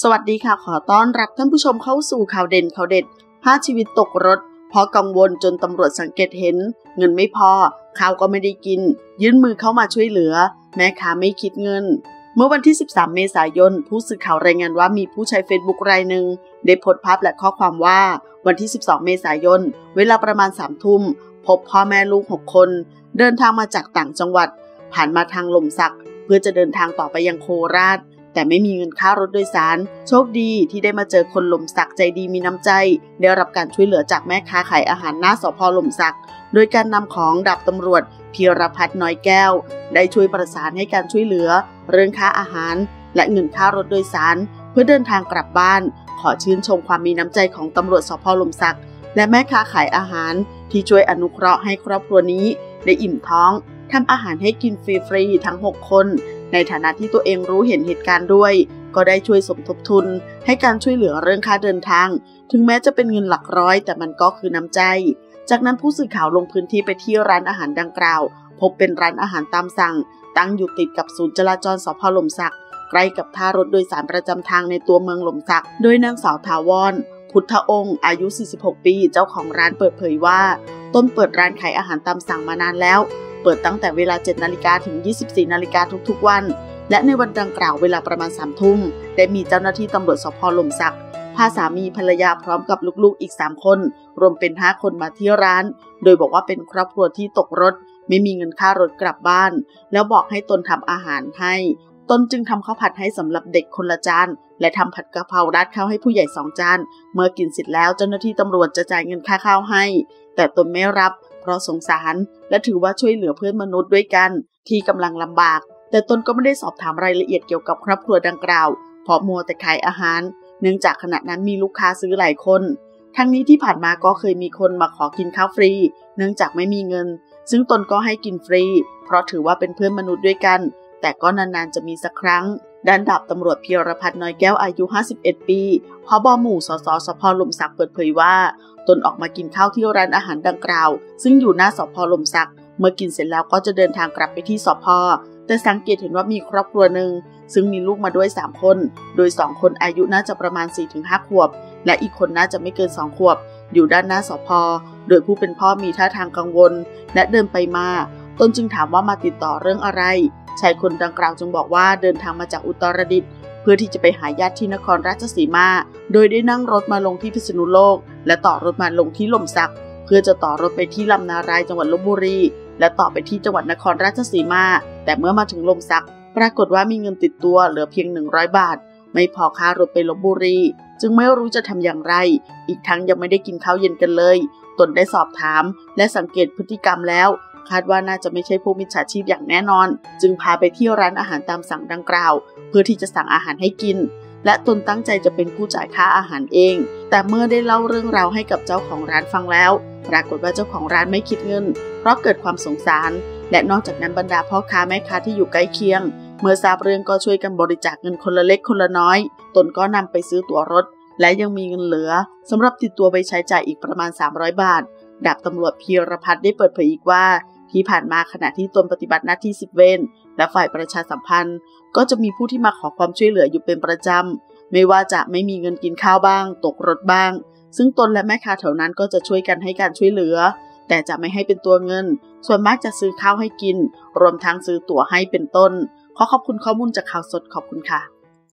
สวัสดีค่ะขอต้อนรับท่านผู้ชมเข้าสู่ข่าวเด่นข่าวเด็ด5ชีวิตตกรถเพราะกังวลจนตำรวจสังเกตเห็นเงินไม่พอข้าวก็ไม่ได้กินยื่นมือเข้ามาช่วยเหลือแม่ค้าไม่คิดเงินเมื่อวันที่13เมษายนผู้สื่อข่าวรายงานว่ามีผู้ใช้ Facebook รายหนึ่งได้โพสต์ภาพและข้อความว่าวันที่12เมษายนเวลาประมาณ3 ทุ่มพบพ่อแม่ลูก6 คนเดินทางมาจากต่างจังหวัดผ่านมาทางหล่มสักเพื่อจะเดินทางต่อไปยังโคราชแต่ไม่มีเงินค่ารถโดยสารโชคดีที่ได้มาเจอคนหล่มสักใจดีมีน้ำใจได้รับการช่วยเหลือจากแม่ค้าขายอาหารหน้าสภ.หล่มสักโดยการนำของดาบตำรวจพีรพัฒน์น้อยแก้วได้ช่วยประสานให้การช่วยเหลือเรื่องค่าอาหารและเงินค่ารถโดยสารเพื่อเดินทางกลับบ้านขอชื่นชมความมีน้ำใจของตำรวจสภ.หล่มสักและแม่ค้าขายอาหารที่ช่วยอนุเคราะห์ให้ครอบครัวนี้ได้อิ่มท้องทำอาหารให้กินฟรีๆทั้ง6 คนในฐานะที่ตัวเองรู้เห็นเหตุการณ์ด้วยก็ได้ช่วยสมทบทุนให้การช่วยเหลือเรื่องค่าเดินทางถึงแม้จะเป็นเงินหลักร้อยแต่มันก็คือน้ำใจจากนั้นผู้สื่อข่าวลงพื้นที่ไปที่ร้านอาหารดังกล่าวพบเป็นร้านอาหารตามสั่งตั้งอยู่ติดกับศูนย์จราจรสภ.หล่มสักใกล้กับท่ารถโดยสารประจำทางในตัวเมืองหล่มสักโดยนางสาวถาวรพุทธองค์อายุ46 ปีเจ้าของร้านเปิดเผยว่าต้นเปิดร้านขายอาหารตามสั่งมานานแล้วเปิดตั้งแต่เวลา 7 นาฬิกาถึง 24 นาฬิกาทุกๆวันและในวันดังกล่าวเวลาประมาณ 3 ทุ่มได้มีเจ้าหน้าที่ตำรวจสภ.หล่มสักพาสามีภรรยาพร้อมกับลูกๆอีก3 คนรวมเป็น5 คนมาที่ร้านโดยบอกว่าเป็นครอบครัวที่ตกรถไม่มีเงินค่ารถกลับบ้านแล้วบอกให้ตนทำอาหารให้ตนจึงทำข้าวผัดให้สำหรับเด็กคนละจานและทำผัดกะเพราราดข้าวให้ผู้ใหญ่2 จานเมื่อกินเสร็จแล้วเจ้าหน้าที่ตำรวจจะจ่ายเงินค่าข้าวให้แต่ตนไม่รับเพราะสงสารและถือว่าช่วยเหลือเพื่อนมนุษย์ด้วยกันที่กำลังลำบากแต่ตนก็ไม่ได้สอบถามรายละเอียดเกี่ยวกับครอบครัวดังกล่าวเพราะมัวแต่ขายอาหารเนื่องจากขณะนั้นมีลูกค้าซื้อหลายคนทั้งนี้ที่ผ่านมาก็เคยมีคนมาขอกินข้าวฟรีเนื่องจากไม่มีเงินซึ่งตนก็ให้กินฟรีเพราะถือว่าเป็นเพื่อนมนุษย์ด้วยกันแต่ก็นานๆจะมีสักครั้งด้านดาบตำรวจพีรพัฒน์น้อยแก้วอายุ51 ปีผบ.หมู่สสสภ.หล่มสักเปิดเผยว่าตนออกมากินข้าวที่ร้านอาหารดังกล่าวซึ่งอยู่หน้าสภ.หล่มสักเมื่อกินเสร็จแล้วก็จะเดินทางกลับไปที่สภ.แต่สังเกตเห็นว่ามีครอบครัวหนึ่งซึ่งมีลูกมาด้วย3 คนโดย2 คนอายุน่าจะประมาณ 4-5 ขวบและอีกคนน่าจะไม่เกิน2 ขวบอยู่ด้านหน้าสภ.โดยผู้เป็นพ่อมีท่าทางกังวลและเดินไปมาตนจึงถามว่ามาติดต่อเรื่องอะไรชายคนดังกล่าวจึงบอกว่าเดินทางมาจากอุตรดิตถ์เพื่อที่จะไปหาญาติที่นครราชสีมาโดยได้นั่งรถมาลงที่พิษณุโลกและต่อรถมาลงที่หล่มสักเพื่อจะต่อรถไปที่ลำนารายจังหวัดลพบุรีและต่อไปที่จังหวัดนครราชสีมาแต่เมื่อมาถึงหล่มสักปรากฏว่ามีเงินติดตัวเหลือเพียง100 บาทไม่พอค่ารถไปลพบุรีจึงไม่รู้จะทำอย่างไรอีกทั้งยังไม่ได้กินข้าวเย็นกันเลยตนได้สอบถามและสังเกตพฤติกรรมแล้วคาดว่าน่าจะไม่ใช่พวกมิจฉาชีพอย่างแน่นอนจึงพาไปที่ร้านอาหารตามสั่งดังกล่าวเพื่อที่จะสั่งอาหารให้กินและตนตั้งใจจะเป็นผู้จ่ายค่าอาหารเองแต่เมื่อได้เล่าเรื่องราวให้กับเจ้าของร้านฟังแล้วปรากฏว่าเจ้าของร้านไม่คิดเงินเพราะเกิดความสงสารและนอกจากนั้นบรรดาพ่อค้าแม่ค้าที่อยู่ใกล้เคียงเมื่อทราบเรื่องก็ช่วยกันบริจาคเงินคนละเล็กคนละน้อยตนก็นำไปซื้อตั๋วรถและยังมีเงินเหลือสำหรับติดตัวไปใช้จ่ายอีกประมาณ300 บาทดาบตำรวจพีรพัฒน์ได้เปิดเผยอีกว่าที่ผ่านมาขณะที่ตนปฏิบัติหน้าที่10 เวรและฝ่ายประชาสัมพันธ์ก็จะมีผู้ที่มาขอความช่วยเหลืออยู่เป็นประจำไม่ว่าจะไม่มีเงินกินข้าวบ้างตกรถบ้างซึ่งตนและแม่ค้าแถวนั้นก็จะช่วยกันให้การช่วยเหลือแต่จะไม่ให้เป็นตัวเงินส่วนมากจะซื้อข้าวให้กินรวมทั้งซื้อตั๋วให้เป็นต้นขอขอบคุณข้อมูลจากข่าวสดขอบคุณค่ะ